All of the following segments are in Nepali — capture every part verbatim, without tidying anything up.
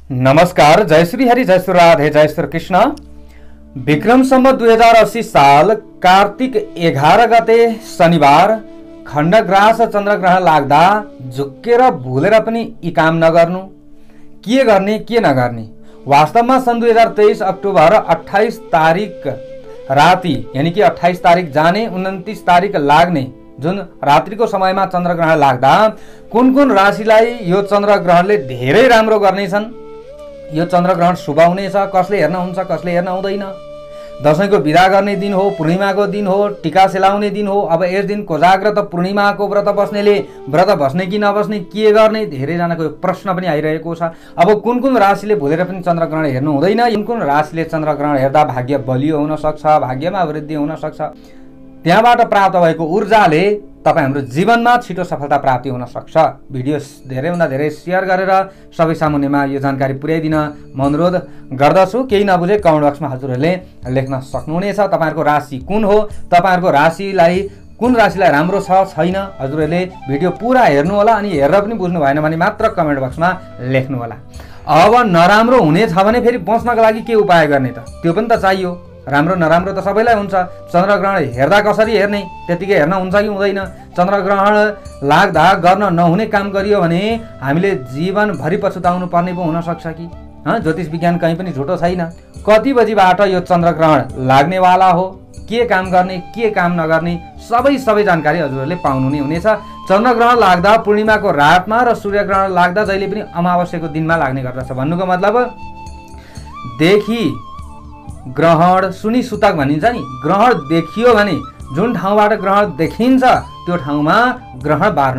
नमस्कार, जय श्री हरि, जय श्री राधे, जय श्री कृष्ण। विक्रम सम्वत दुई हजार अस्सी साल कार्तिक एघार गते शनिबार खण्डग्रास चन्द्रग्रहण लाग्दा झुक्केर भुलेर पनि यी काम नगर्नु। के गर्ने के नगर्ने, वास्तवमा सन् दुई हजार तेइस अक्टोबर अट्ठाइस तारिक राति यानी कि अट्ठाइस तारिक जाने उन्तिस तारिक लाग्ने जुन रात्रिको समयमा चन्द्रग्रहण लाग्दा कुन कुन राशिलाई यो चन्द्रग्रहणले धेरै राम्रो गर्नेछन्, यो चन्द्रग्रहण शुभ हुनेछ, कसले हेर्न हुन्छ कसले हेर्न हुँदैन, दशैंको बिदा गर्ने दिन हो, पूर्णिमाको दिन हो, टीका सेलाउने दिन हो। अब यस दिन कोजाग्रत पूर्णिमाको व्रत बस्नेले व्रत बस्ने कि नबस्ने, के गर्ने, धेरैजनाको प्रश्न पनि आइरहेको छ। अब कुन कुन राशिले भुलेर पनि चन्द्रग्रहण हेर्नु हुँदैन, कुन कुन राशिले चन्द्रग्रहण हेर्दा भाग्य बलियो हुन सक्छ, भाग्यमा वृद्धि हुन सक्छ, त्यहाँबाट प्राप्त भएको ऊर्जाले तपाईं हाम्रो जीवनमा छिटो सफलता प्राप्ति हुन सक्छ। भिडियो धेरैभन्दा धेरै सेयर गरेर सबै सामुन्नेमा यो जानकारी पुर्याइदिन म अनुरोध गर्दछु। केही नबुझे कमेन्ट बक्समा हजुरहरूले लेख्न सक्नुहुनेछ। तपाईहरुको राशि कुन हो, तपाईहरुको राशिलाई कुन राशिलाई राम्रो छ छैन, हजुरहरूले भिडियो पुरा हेर्नु होला। अनि हेरेर पनि बुझ्नु भएन भने मात्र कमेन्ट बक्समा लेख्नु होला। अब नराम्रो हुने छ भने फेरि बच्नका लागि के उपाय गर्ने त, त्यो पनि त चाहियो। राम्रो नराम्रो त सबैलाई हुन्छ। चन्द्रग्रहण हेर्दा कसरी हेर्ने, त्यतिकै हेर्न हुन्छ कि हुँदैन? चन्द्रग्रहण लाग्दा गर्न नहुने काम गरियो भने हामीले जीवनभरि पछुताउनु पर्ने पो हुन सक्छ कि? हँ, ज्योतिष विज्ञान कहीँ पनि झुटो छैन। कति बजीबाट यो चन्द्रग्रहण लाग्नेवाला हो, के काम गर्ने के काम नगर्ने, सबै सबै जानकारी हजुरहरूले पाउनु नै हुनेछ। चन्द्रग्रहण लाग्दा पूर्णिमाको रातमा र सूर्यग्रहण लाग्दा जहिले पनि अमावास्याको दिनमा लाग्ने गर्दछ। भन्नुको मतलब देखि ग्रहण सुनि सुतक भनिन्छ नि। ग्रहण देखियो भने जुन ठाउँबाट ग्रहण देखिन्छ त्यो ठाउँमा ग्रहण बार्नु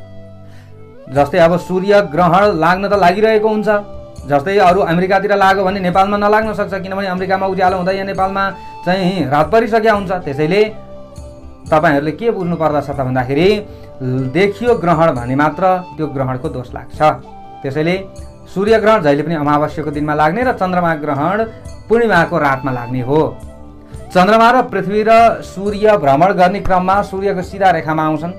पर्दछ। जस्तै अब सूर्य ग्रहण लाग्न त लागिरहेको हुन्छ, जस्तै अरू अमेरिकातिर लाग्यो भने नेपालमा नलाग्न सक्छ, किनभने अमेरिकामा उज्यालो हुँदा यहाँ नेपालमा चाहिँ रात परिसकेको हुन्छ। त्यसैले तपाईहरुले के बुझ्नु पर्दछ त भन्दाखेरि देखियो ग्रहण भने मात्र त्यो ग्रहणको दोष लाग्छ। त्यसैले सूर्य ग्रहण जहिले पनि अमावास्याको दिनमा लाग्ने र चन्द्रमा ग्रहण पूर्णिमाको रातमा लाग्ने हो। चन्द्रमा र पृथ्वी र सूर्य भ्रमण गर्ने क्रममा सूर्यको सिधा रेखामा आउँछन्।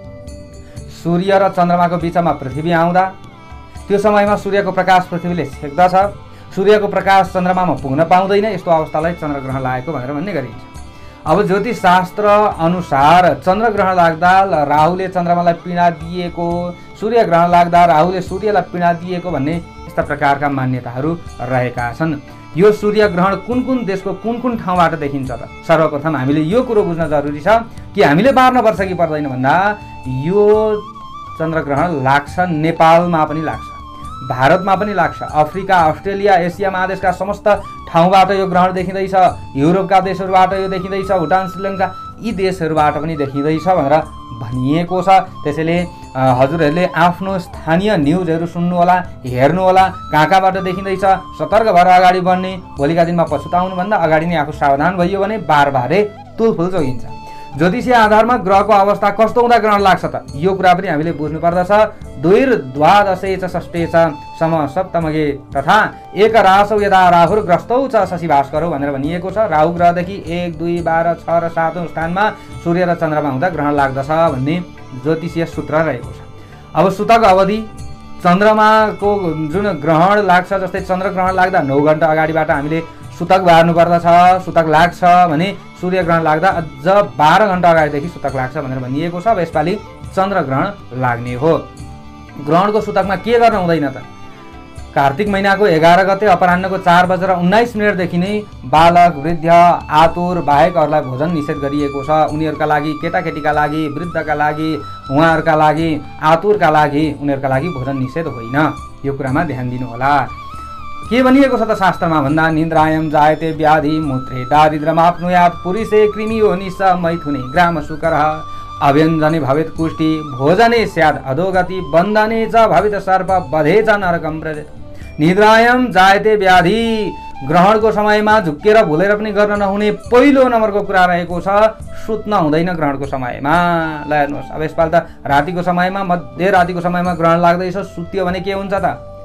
सूर्य र चन्द्रमाको बीचमा पृथ्वी आउँदा त्यो समयमा सूर्यको प्रकाश पृथ्वीले छेक्दछ, सूर्यको प्रकाश चन्द्रमामा पुग्न पाउँदैन। यस्तो अवस्थालाई चन्द्रग्रहण लागेको भनेर भन्ने गरिन्छ। अब ज्योतिष शास्त्र अनुसार चन्द्रग्रहण लाग्दा राहुले चन्द्रमालाई पीडा दिएको, सूर्यग्रहण लाग्दा राहुले सूर्यलाई पीडा दिएको भन्ने यस्ता प्रकारका मान्यताहरू रहेका छन्। यो सूर्य ग्रहण कुन कुन देशको कुन कुन ठाउँबाट देखिन्छ त? सर्वप्रथम हामीले यो कुरो बुझ्न जरुरी छ कि हामीले बार्न पर्छ कि पर्दैन भन्दा यो चन्द्रग्रहण लाग्छ नेपालमा पनि लाग्छ, भारतमा पनि लाग्छ, अफ्रिका, अस्ट्रेलिया, एसिया महादेशका समस्त ठाउँबाट यो ग्रहण देखिँदैछ, युरोपका देशहरूबाट यो देखिँदैछ, भुटान, श्रीलङ्का यी देशहरूबाट पनि देखिँदैछ भनेर भनिएको छ। त्यसैले हजुरहरूले आफ्नो स्थानीय न्युजहरू सुन्नु होला, हेर्नु होला, कहाँ कहाँबाट देखिँदैछ, सतर्क भएर अगाडि बढ्ने। भोलिका दिनमा पछुताउनुभन्दा अगाडि नै आफू सावधान भइयो भने बार बारे तुलफुल जोगिन्छ। ज्योतिषीय आधारमा ग्रहको अवस्था कस्तो हुँदा ग्रहण लाग्छ त, यो कुरा पनि हामीले बुझ्नु पर्दछ। दुईर द्वादशे च षष्ठे च सम सप्तमगे तथा एक रासौ यदा राहुर ग्रस्तौ च शशि भास्करौ भनेर भनिएको छ। राहु ग्रहदेखि एक दुई बाह्र छ र सातौं स्थानमा सूर्य र चन्द्रमा हुँदा ग्रहण लाग्दछ भन्ने ज्योतिषीय सूत्र रहेको छ। अब सुतक अवधि चन्द्रमाको जुन ग्रहण लाग्छ, जस्तै चन्द्रग्रहण लाग्दा नौ घण्टा अगाडिबाट हामीले सुतक बार्नु पर्दछ। सुतक लाग्छ भने सूर्य ग्रहण लाग्दा अझ बाह्र घण्टा अगाडिदेखि सुतक लाग्छ भनेर भनिएको छ। अब यसपालि चन्द्रग्रहण लाग्ने हो। ग्रहणको सुतकमा के गर्न हुँदैन त? कार्तिक महिनाको एघार गते अपराह्नको चार बजेर उन्नाइस मिनटदेखि नै बालक, वृद्ध, आतुर बाहेक अरूलाई भोजन निषेध गरिएको छ। उनीहरूका लागि, केटाकेटीका लागि, वृद्धका लागि, उहाँहरूका लागि, आतुरका लागि, उनीहरूका लागि भोजन निषेध होइन। यो कुरामा ध्यान दिनु होला। के भनिएको छ त शास्त्रमा भन्दा निन्द्रायम जायते व्याधि मूत्रे दारिद्र्यमाप्नुयात् पुरुषे कृमियो निस मैथुने ग्राम शुकरः अव्यञ्जने भवेत् कुष्ठी भोजने स्यात् अधोगति बन्धने च भवित सर्प बधे च नरकं व्रजेत। निद्रायम जायते व्याधि ग्रहणको समयमा झुक्केर भुलेर पनि गर्न नहुने पहिलो नम्बरको कुरा रहेको छ। सुत्न हुँदैन ग्रहणको समयमा। ल हेर्नुहोस्, अब यसपालि त रातिको समयमा, मध्यरातिको समयमा ग्रहण लाग्दैछ, सुत्यो भने के हुन्छ त?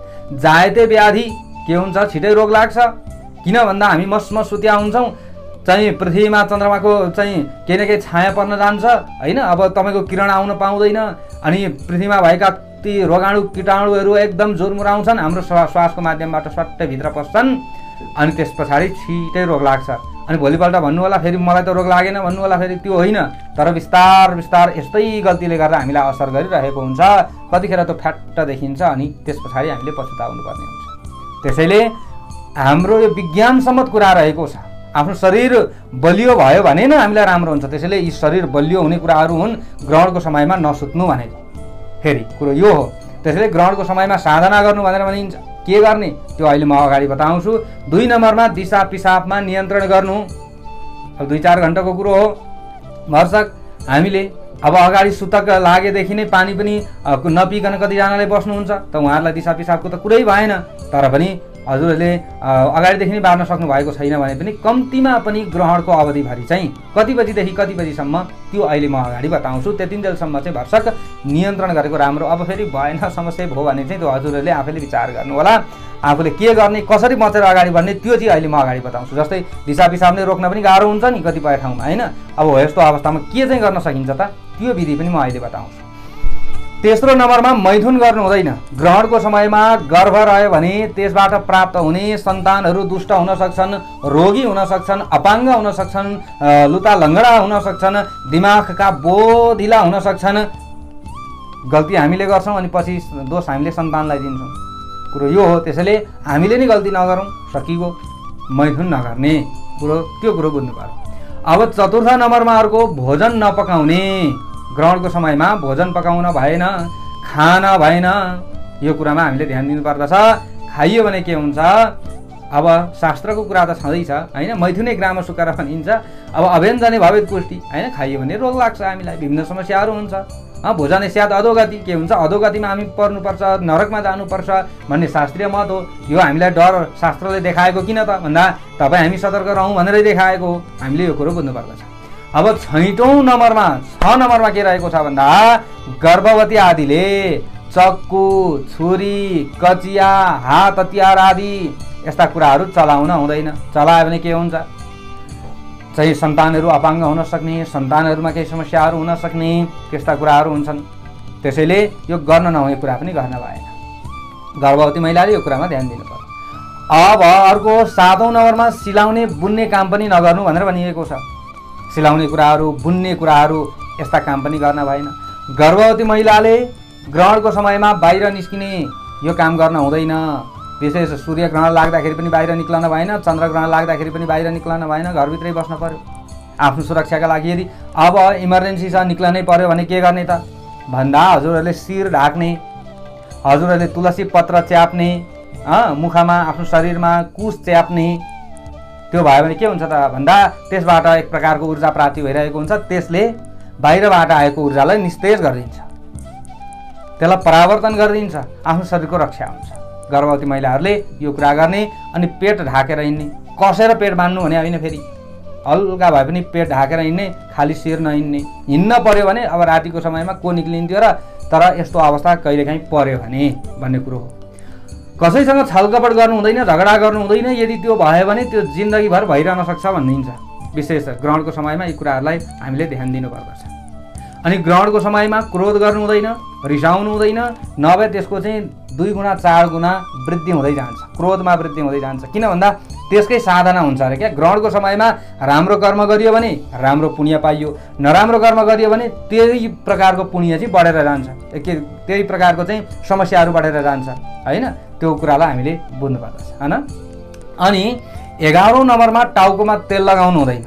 जायते व्याधि के हुन्छ? छिटै रोग लाग्छ। किन भन्दा हामी मस्म सुत्या हुन्छौँ, चाहिँ पृथ्वीमा चन्द्रमाको चाहिँ केही न केही छाया पर्न जान्छ होइन। अब तपाईँको किरण आउन पाउँदैन अनि पृथ्वीमा भएका ती रोगाणु कीटाणुहरू एकदम जोरमुराउँछन्, हाम्रो श्वासको माध्यमबाट सट्टै भित्र पस्छन् अनि त्यस पछाडि छिटै रोग लाग्छ। अनि भोलिपल्ट भन्नु होला फेरि मलाई त रोग लागेन भन्नु होला फेरि, त्यो होइन। तर बिस्तार बिस्तार यस्तै गल्तीले गर्दा हामीलाई असर गरिरहेको हुन्छ, कतिखेर त्यो फ्याट्ट देखिन्छ अनि त्यस पछाडि हामीले पछुताउनु पर्ने हुन्छ। त्यसैले हाम्रो यो विज्ञानसम्मत कुरा रहेको छ, आफ्नो शरीर बलियो भयो भने न हामीलाई राम्रो हुन्छ। त्यसैले यी शरीर बलियो हुने कुराहरू हुन्, ग्रहणको समयमा नसुत्नु भनेको फेरि कुरो यो हो। त्यसैले ग्रहणको समयमा साधना गर्नु भनेर भनिन्छ। के गर्ने त्यो अहिले म अगाडि बताउँछु। दुई नम्बरमा दिशा पिसाबमा नियन्त्रण गर्नु। अब दुई चार घन्टाको कुरो हो। भरसक हामीले अब अगाडि सुतक लागेदेखि नै पानी पनि नपिकन कतिजनाले बस्नुहुन्छ, त उहाँहरूलाई दिशा पिसाबको त कुरै भएन। तर पनि हजुरहरूले अगाडिदेखि नै बार्न सक्नु भएको छैन भने पनि कम्तीमा पनि ग्रहणको अवधिभरि चाहिँ कति बजीदेखि कति बजीसम्म त्यो अहिले म अगाडि बताउँछु, त्यतिन्जेलसम्म चाहिँ भरसक नियन्त्रण गरेको राम्रो। अब फेरि भएन समस्या भयो भने चाहिँ त्यो हजुरहरूले आफैले विचार गर्नु होला, आफूले के गर्ने कसरी बचेर अगाडि बढ्ने त्यो चाहिँ अहिले म अगाडि बताउँछु। जस्तै दिशा पिसाब नै रोक्न पनि गाह्रो हुन्छ नि कतिपय ठाउँमा, होइन? अब हो यस्तो अवस्थामा के चाहिँ गर्न सकिन्छ त, त्यो विधि पनि म अहिले बताउँछु। तेस्रो नम्बरमा मैथुन गर्नु हुँदैन। ग्रहणको समयमा गर्भ रह्यो भने त्यसबाट प्राप्त हुने सन्तानहरू दुष्ट हुन सक्छन्, रोगी हुन सक्छन्, अपाङ्ग हुन सक्छन्, लुता लङ्गडा हुन सक्छन्, दिमागका बोधिला हुन सक्छन्। गल्ती हामीले गर्छौँ अनि पछि दोष हामीले सन्तानलाई दिन्छौँ, कुरो यो हो। त्यसैले हामीले नै गल्ती नगरौँ, सकिगयो मैथुन नगर्ने कुरो, त्यो कुरो बुझ्नु पर्यो। अब चतुर्थ नम्बरमा अर्को भोजन नपकाउने। ग्रहणको समयमा भोजन पकाउन भएन, खान भएन, यो कुरामा हामीले ध्यान दिनुपर्दछ। खाइयो भने के हुन्छ, अब शास्त्रको कुरा त छँदैछ होइन, मैथुनै ग्राम सुकर भनिन्छ। अब अभ्यञ्जने भवेत् पुष्टि, होइन? खाइयो भने रोग लाग्छ, हामीलाई विभिन्न समस्याहरू हुन्छ। भोजन स्यात् अधोगति, के हुन्छ अधोगतिमा हामी पर्नुपर्छ, नरकमा जानुपर्छ भन्ने शास्त्रीय मत हो। यो हामीलाई डर शास्त्रले देखाएको किन त भन्दा तपाईँ हामी सतर्क रहौँ भनेरै देखाएको हो। हामीले यो कुरो बुझ्नुपर्दछ। अब छैटौँ नम्बरमा छ नम्बरमा के रहेको छ भन्दा गर्भवती आदिले चक्कु, छुरी, कचिया, हात हतियार आदि यस्ता कुराहरू चलाउन हुँदैन। चलायो भने के हुन्छ, चाहिँ सन्तानहरू अपाङ्ग हुन सक्ने, सन्तानहरूमा केही समस्याहरू हुन सक्ने, त्यस्ता कुराहरू हुन्छन्। त्यसैले यो गर्न नहुने कुरा पनि गर्न भएन। गर्भवती महिलाले यो कुरामा ध्यान दिनु पर्यो। अब अर्को सातौँ नम्बरमा सिलाउने बुन्ने काम पनि नगर्नु भनेर भनिएको छ। सिलाउने कुराहरू, बुन्ने कुराहरू यस्ता काम पनि गर्न भएन। गर्भवती महिलाले ग्रहणको समयमा बाहिर निस्किने यो काम गर्न हुँदैन। विशेष सूर्य ग्रहण लाग्दाखेरि पनि बाहिर निक्लन भएन, चन्द्र ग्रहण लाग्दाखेरि पनि बाहिर निक्लन भएन, घरभित्रै बस्न पर्यो आफ्नो सुरक्षाका लागि। यदि अब इमर्जेन्सी छ निक्लनै पर्यो भने के गर्ने त भन्दा हजुरहरूले शिर ढाक्ने, हजुरहरूले तुलसी पत्र च्याप्ने, मुखमा आफ्नो शरीरमा कुश च्याप्ने, त्यो भयो भने के हुन्छ त भन्दा त्यसबाट एक प्रकारको ऊर्जा प्राप्ति भइरहेको हुन्छ। त्यसले बाहिरबाट आएको ऊर्जालाई निस्तेज गरिदिन्छ, त्यसलाई परावर्तन गरिदिन्छ, आफ्नो शरीरको रक्षा हुन्छ। गर्भवती महिलाहरूले यो कुरा गर्ने। अनि पेट ढाकेर हिँड्ने, कसेर पेट बान्नु भने होइन, फेरि हल्का भए पनि पेट ढाकेर हिँड्ने, खाली शिर नहिँड्ने। हिँड्न पर्यो भने अब रातिको समयमा को निक्लिन्थ्यो र, तर यस्तो अवस्था कहिलेकाहीँ पर्यो भने भन्ने कुरो हो। कसैसँग छलकपट गर्नु हुँदैन, झगडा गर्नु हुँदैन। यदि त्यो भयो भने त्यो जिन्दगीभर भइरहन सक्छ भनिन्छ। विशेष ग्रहणको समयमा यी कुराहरूलाई हामीले ध्यान दिनुपर्दछ। अनि ग्रहणको समयमा क्रोध गर्नु हुँदैन, रिसाउनु हुँदैन, नभए त्यसको चाहिँ दुई गुणा चार गुणा वृद्धि हुँदै जान्छ, क्रोधमा वृद्धि हुँदै जान्छ। किन भन्दा त्यसकै साधना हुन्छ अरे क्या। ग्रहणको समयमा राम्रो कर्म गरियो भने राम्रो पुण्य पाइयो, नराम्रो कर्म गरियो भने त्यही प्रकारको पुण्य चाहिँ बढेर जान्छ, के त्यही प्रकारको चाहिँ समस्याहरू बढेर जान्छ, होइन? त्यो कुरालाई हामीले बुझ्नुपर्दछ, होइन? अनि एघारौँ नम्बरमा टाउकोमा तेल लगाउनु हुँदैन,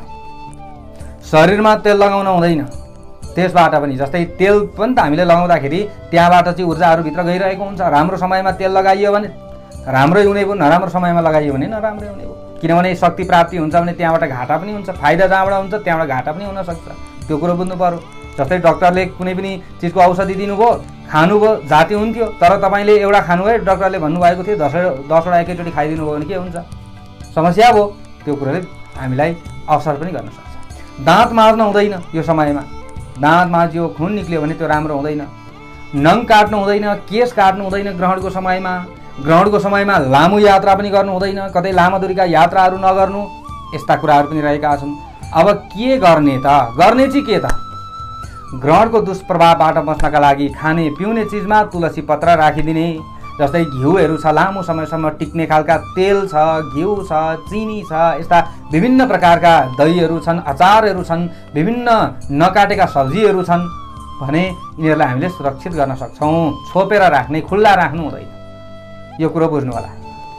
शरीरमा तेल लगाउनु हुँदैन। त्यसबाट पनि जस्तै तेल पनि त हामीले लगाउँदाखेरि त्यहाँबाट चाहिँ ऊर्जाहरू भित्र गइरहेको हुन्छ। राम्रो समयमा तेल लगाइयो भने राम्रै हुने भयो, नराम्रो समयमा लगाइयो भने नराम्रै हुने भयो। किनभने शक्ति प्राप्ति हुन्छ भने त्यहाँबाट घाटा पनि हुन्छ, फाइदा जहाँबाट हुन्छ त्यहाँबाट घाटा पनि हुनसक्छ। त्यो कुरो बुझ्नु पर्यो। जस्तै डक्टरले कुनै पनि चिजको औषधि दिनुभयो, खानुभयो, जाति हुन्थ्यो, तर तपाईँले एउटा खानुभयो, डक्टरले भन्नुभएको थियो दस दसवटा एकैचोटि खाइदिनु भयो भने के हुन्छ, समस्या भयो। त्यो कुरोले हामीलाई असर पनि गर्न सक्छ। दाँत माझ्न हुँदैन यो समयमा, दाँत माझ्यो खुन निक्ल्यो भने त्यो राम्रो हुँदैन। नङ काट्नु हुँदैन, केस काट्नु हुँदैन ग्रहणको समयमा। ग्रहणको समयमा लामो यात्रा पनि गर्नु हुँदैन, कतै लामो दूरीका यात्राहरू नगर्नु, यस्ता कुराहरू पनि रहेका छन्। अब के गर्ने त, गर्ने चाहिँ के त ग्रहणको दुष्प्रभावबाट बच्नका लागि खाने पिउने चिजमा तुलसी पत्र राखिदिने, जस्तै घिउहरू छ, लामो समयसम्म टिक्ने खालका तेल छ, घिउ छ, चिनी छ, यस्ता विभिन्न प्रकारका दहीहरू छन्, अचारहरू छन्, विभिन्न नकाटेका सब्जीहरू छन् भने यिनीहरूलाई हामीले सुरक्षित गर्न सक्छौँ। छोपेर राख्ने, खुल्ला राख्नु हुँदैन, यो कुरो बुझ्नु होला।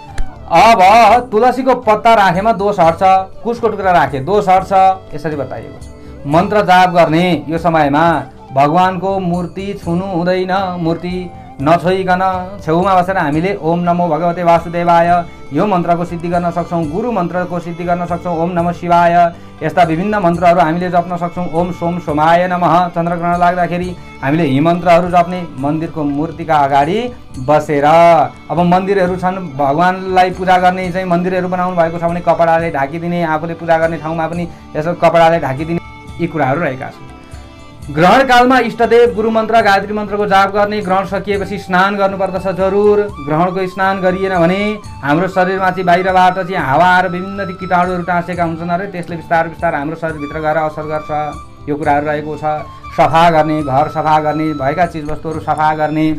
अब तुलसीको पत्ता राखेमा दोष हट्छ, कुशको टुक्रा राखे दोष हट्छ, यसरी बताइएको छ। मन्त्र जाप गर्ने यो समयमा भगवानको मूर्ति छुनु हुँदैन, मूर्ति नछोइकन छेउमा बसेर हामीले ओम नमो भगवते वासुदेवाय यो मन्त्रको सिद्धि गर्न सक्छौँ, गुरु मन्त्रको सिद्धि गर्न सक्छौँ, ओम नमः शिवाय यस्ता विभिन्न मन्त्रहरू हामीले जप्न सक्छौँ। ओम सोम सोमाय नमः चन्द्रग्रहण लाग्दाखेरि हामीले यी मन्त्रहरू जप्ने, मन्दिरको मूर्तिका अगाडि बसेर। अब मन्दिरहरू छन्, भगवानलाई पूजा गर्ने चाहिँ मन्दिरहरू बनाउनु भएको छ भने कपडाले ढाकिदिने, आफूले पूजा गर्ने ठाउँमा पनि यसो कपडाले ढाकिदिने, यी कुराहरू रहेका छन्। ग्रहण कालमा इष्टदेव गुरु मन्त्र गायत्री मन्त्रको जाप गर्ने, ग्रहण सकिएपछि स्नान गर्नुपर्दछ जरुर। ग्रहणको स्नान गरिएन भने हाम्रो शरीरमा चाहिँ बाहिरबाट चाहिँ हावा र विभिन्न कीटाणुहरू टाँसेका हुन्छन् अरे, त्यसले बिस्तार बिस्तार हाम्रो शरीरभित्र गएर असर गर्छ, यो कुराहरू रहेको छ। सफा गर्ने, घर सफा गर्ने, भएका चिजवस्तुहरू सफा गर्ने,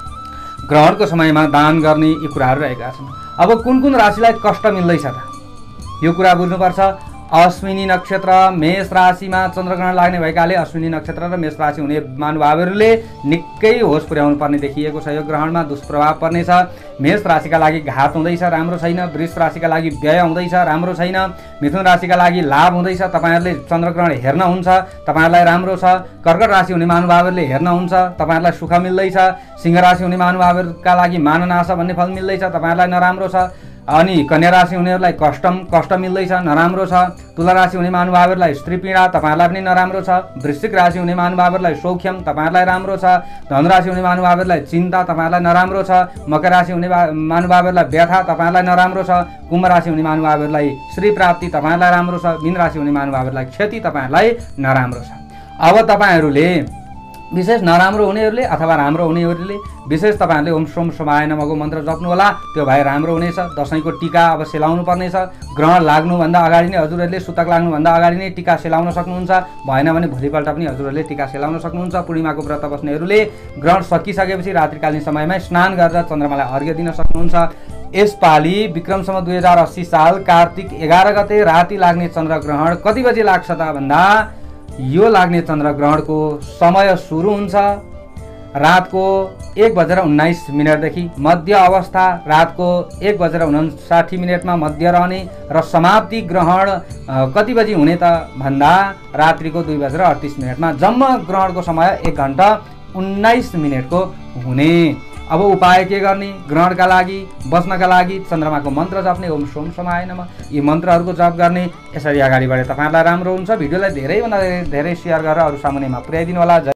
ग्रहणको समयमा दान गर्ने, यी कुराहरू रहेका छन्। अब कुन कुन राशिलाई कष्ट मिल्दैछ त यो कुरा बुझ्नुपर्छ। अश्विनी नक्षत्र मेष राशिमा चन्द्रग्रहण लाग्ने भएकाले अश्विनी नक्षत्र र मेष राशि हुने महानुभावहरूले निकै होस पुर्याउनु पर्ने देखिएको छ। यो ग्रहणमा दुष्प्रभाव पर्नेछ। मेष राशिका लागि घात हुँदैछ, राम्रो छैन। वृष राशिका लागि व्यय हुँदैछ, राम्रो छैन। मिथुन राशिका लागि लाभ हुँदैछ, तपाईँहरूले चन्द्रग्रहण हेर्न हुन्छ, तपाईँहरूलाई राम्रो छ। कर्कट राशि हुने महानुभावहरूले हेर्न हुन्छ, तपाईँहरूलाई सुख मिल्दैछ। सिंह राशि हुने महानुभावहरूका लागि माननाश भन्ने फल मिल्दैछ, तपाईँहरूलाई नराम्रो छ। अनि कन्या राशि हुनेहरूलाई कष्टम कष्ट मिल्दैछ, नराम्रो छ। तुला राशि हुने महानुभावहरूलाई स्त्री पीडा, तपाईँहरूलाई पनि नराम्रो छ। वृश्चिक राशि हुने महानुभावहरूलाई सौख्यम, तपाईँहरूलाई राम्रो छ। धनुराशि हुने महानुभावहरूलाई चिन्ता, तपाईँहरूलाई नराम्रो छ। मकर राशि हुने महानुभावहरूलाई व्यथा, तपाईँहरूलाई नराम्रो छ। कुम्भ राशि हुने महानुभावहरूलाई श्री प्राप्ति, तपाईँहरूलाई राम्रो छ। मीन राशि हुने महानुभावहरूलाई क्षति, तपाईँहरूलाई नराम्रो छ। अब तपाईँहरूले विशेष नराम्रो हुनेहरूले अथवा राम्रो हुनेहरूले विशेष तपाईँहरूले ओम सोम सोमाय नमःको मन्त्र जप्नु होला, त्यो भए राम्रो हुनेछ। दसैँको टिका अब सेलाउनु पर्नेछ। ग्रहण लाग्नुभन्दा अगाडि नै हजुरहरूले, सुतक लाग्नुभन्दा अगाडि नै टिका सेलाउन सक्नुहुन्छ। भएन भने भोलिपल्ट पनि हजुरहरूले टिका सेलाउन सक्नुहुन्छ। पूर्णिमाको व्रत बस्नेहरूले ग्रहण सकिसकेपछि रात्रिकालीन समयमा स्नान गरेर चन्द्रमालाई अर्घ्य दिन सक्नुहुन्छ। यसपालि विक्रम सम्वत दुई हजार अस्सी साल कार्तिक एघार गते राति लाग्ने चन्द्रग्रहण कति बजे लाग्छ त भन्दा यो लाग्ने चन्द्रग्रहणको समय सुरु हुन्छ रातको एक बजेर उन्नाइस मिनटदेखि, मध्य अवस्था रातको एक बजेर उन्साठी मिनटमा मध्य रहने र समाप्ति ग्रहण कति बजी हुने त भन्दा रात्रिको दुई बजेर अडतिस मिनटमा। जम्मा ग्रहणको समय एक घन्टा उन्नाइस मिनटको हुने। अब उपाय के गर्ने? ग्रहणका लागि बस्नका लागि चन्द्रमाको मन्त्र जप्ने, ओम सोम सोमाय नमः, यी मन्त्रहरूको जप गर्ने। यसरी अगाडि बढे तपाईँहरूलाई राम्रो हुन्छ। भिडियोलाई धेरैभन्दा धेरै सेयर गरेर अरू सामुन्नेमा पुर्याइदिनु होला।